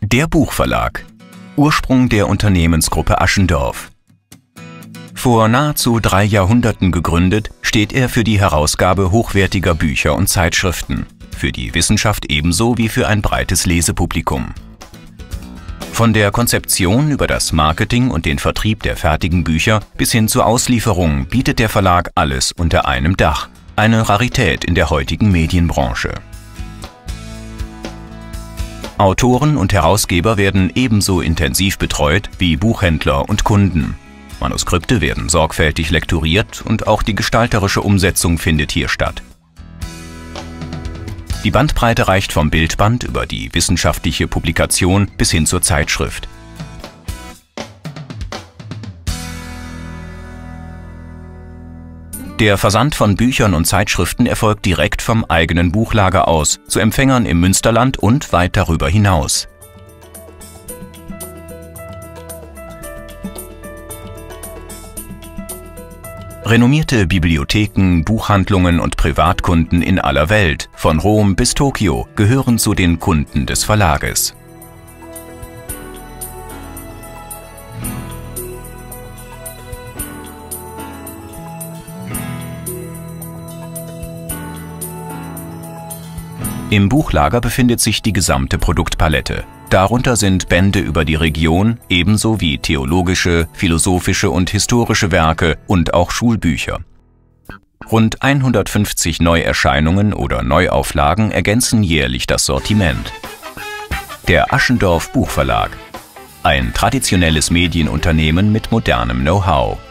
Der Buchverlag. Ursprung der Unternehmensgruppe Aschendorff. Vor nahezu 3 Jahrhunderten gegründet, steht er für die Herausgabe hochwertiger Bücher und Zeitschriften, für die Wissenschaft ebenso wie für ein breites Lesepublikum. Von der Konzeption über das Marketing und den Vertrieb der fertigen Bücher bis hin zur Auslieferung bietet der Verlag alles unter einem Dach, eine Rarität in der heutigen Medienbranche. Autoren und Herausgeber werden ebenso intensiv betreut wie Buchhändler und Kunden. Manuskripte werden sorgfältig lektoriert und auch die gestalterische Umsetzung findet hier statt. Die Bandbreite reicht vom Bildband über die wissenschaftliche Publikation bis hin zur Zeitschrift. Der Versand von Büchern und Zeitschriften erfolgt direkt vom eigenen Buchlager aus, zu Empfängern im Münsterland und weit darüber hinaus. Renommierte Bibliotheken, Buchhandlungen und Privatkunden in aller Welt, von Rom bis Tokio, gehören zu den Kunden des Verlages. Im Buchlager befindet sich die gesamte Produktpalette. Darunter sind Bände über die Region, ebenso wie theologische, philosophische und historische Werke und auch Schulbücher. Rund 150 Neuerscheinungen oder Neuauflagen ergänzen jährlich das Sortiment. Der Aschendorff Buchverlag. Ein traditionelles Medienunternehmen mit modernem Know-how.